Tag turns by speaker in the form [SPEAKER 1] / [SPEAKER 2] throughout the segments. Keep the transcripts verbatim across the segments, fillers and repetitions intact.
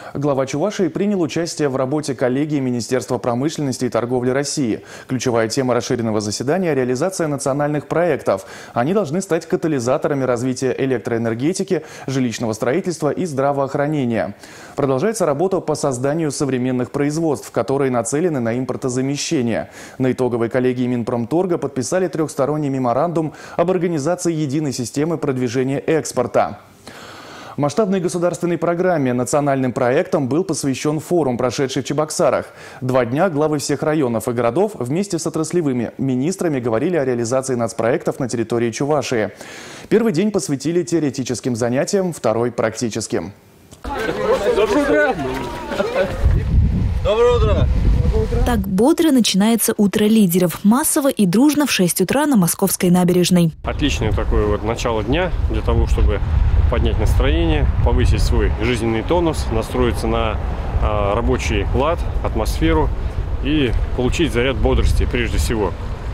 [SPEAKER 1] Глава Чувашии принял участие в работе коллегии Министерства промышленности и торговли России. Ключевая тема расширенного заседания – реализация национальных проектов. Они должны стать катализаторами развития электроэнергетики, жилищного строительства и здравоохранения. Продолжается работа по созданию современных производств, которые нацелены на импортозамещение. На итоговой коллегии Минпромторга подписали трехсторонний меморандум об организации единой системы продвижения экспорта. Масштабной государственной программе национальным проектам был посвящен форум, прошедший в Чебоксарах. Два дня главы всех районов и городов вместе с отраслевыми министрами говорили о реализации нацпроектов на территории Чувашии. Первый день посвятили теоретическим занятиям, второй – практическим.
[SPEAKER 2] Доброе утро! Доброе утро!
[SPEAKER 3] Так бодро начинается утро лидеров. Массово и дружно в шесть утра на Московской набережной.
[SPEAKER 4] Отличное такое вот начало дня для того, чтобы поднять настроение, повысить свой жизненный тонус, настроиться на э, рабочий лад, атмосферу и получить заряд бодрости прежде всего.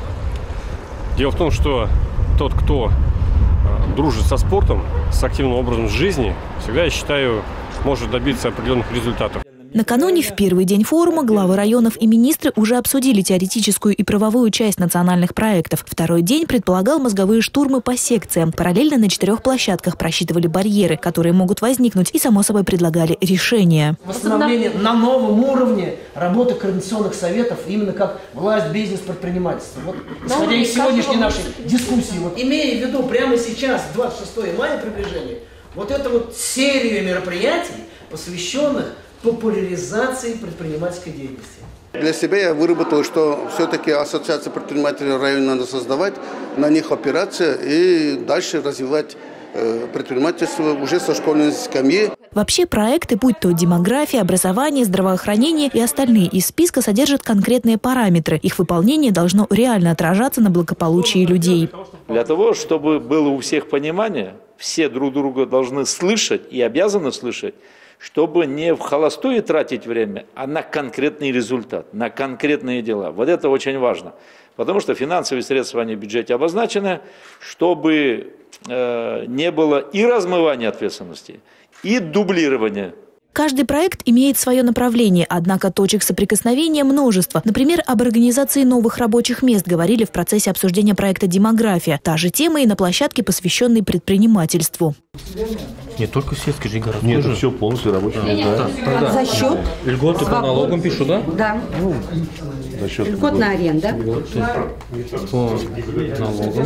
[SPEAKER 4] Дело в том, что тот, кто э, дружит со спортом, с активным образом жизни, всегда, я считаю, может добиться определенных результатов.
[SPEAKER 3] Накануне, в первый день форума, главы районов и министры уже обсудили теоретическую и правовую часть национальных проектов. Второй день предполагал мозговые штурмы по секциям. Параллельно на четырех площадках просчитывали барьеры, которые могут возникнуть, и, само собой, предлагали решения.
[SPEAKER 5] Восстановление на новом уровне работы координационных советов, именно как власть, бизнес, предпринимательство. Вот, исходя из сегодняшней нашей дискуссии, вот, имея в виду прямо сейчас, двадцать шестое мая приближение, вот это вот серию мероприятий, посвященных популяризации предпринимательской деятельности.
[SPEAKER 6] Для себя я выработал, что все-таки ассоциация предпринимателей района надо создавать, на них опираться и дальше развивать э, предпринимательство уже со школьной скамьи.
[SPEAKER 3] Вообще проекты, будь то демография, образование, здравоохранение и остальные из списка, содержат конкретные параметры. Их выполнение должно реально отражаться на благополучии людей.
[SPEAKER 7] Для того, чтобы было у всех понимание, все друг друга должны слышать и обязаны слышать, чтобы не в холостую тратить время, а на конкретный результат, на конкретные дела. Вот это очень важно. Потому что финансовые средства, они в бюджете обозначены, чтобы э, не было и размывания ответственности, и дублирования.
[SPEAKER 3] Каждый проект имеет свое направление, однако точек соприкосновения множество. Например, об организации новых рабочих мест говорили в процессе обсуждения проекта «Демография». Та же тема и на площадке, посвященной предпринимательству.
[SPEAKER 8] Не только сельский же город.
[SPEAKER 9] Нет, это все полностью рабочий мест.
[SPEAKER 8] Да. Да.
[SPEAKER 10] За счет
[SPEAKER 8] льготы по налогам пишу, да?
[SPEAKER 10] Да.
[SPEAKER 9] Ну, за счет
[SPEAKER 10] льготная аренда.
[SPEAKER 8] Льготы по налогам.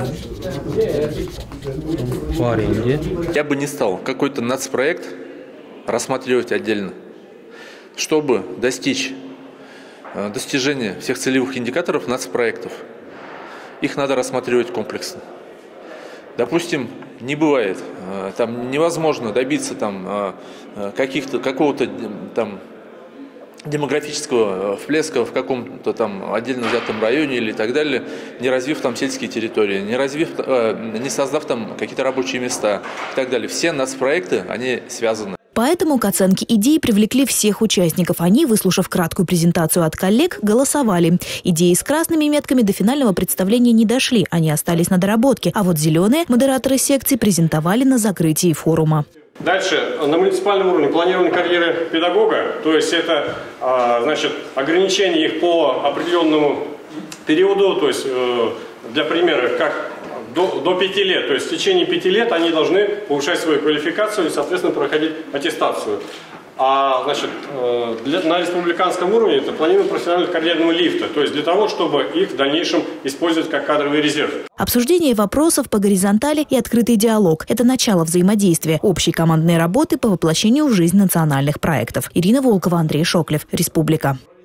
[SPEAKER 8] По аренде.
[SPEAKER 11] Я бы не стал какой-то нацпроект рассматривать отдельно. Чтобы достичь достижения всех целевых индикаторов нацпроектов, их надо рассматривать комплексно. Допустим, не бывает, там невозможно добиться там каких-то какого-то там демографического всплеска в каком-то там отдельно взятом районе или так далее, не развив там сельские территории, не развив, не создав там какие-то рабочие места и так далее. Все нацпроекты, они связаны.
[SPEAKER 3] Поэтому к оценке идей привлекли всех участников. Они, выслушав краткую презентацию от коллег, голосовали. Идеи с красными метками до финального представления не дошли. Они остались на доработке. А вот зеленые модераторы секции презентовали на закрытии форума.
[SPEAKER 4] Дальше, на муниципальном уровне планирование карьеры педагога, то есть это значит, ограничение их по определенному периоду, то есть для примера, как До, до пяти лет, то есть в течение пяти лет они должны повышать свою квалификацию и, соответственно, проходить аттестацию. А, значит, для, на республиканском уровне это планирование профессионального карьерного лифта, то есть для того, чтобы их в дальнейшем использовать как кадровый резерв.
[SPEAKER 3] Обсуждение вопросов по горизонтали и открытый диалог – это начало взаимодействия, общей командной работы по воплощению в жизнь национальных проектов. Ирина Волкова, Андрей Шоклев, Республика.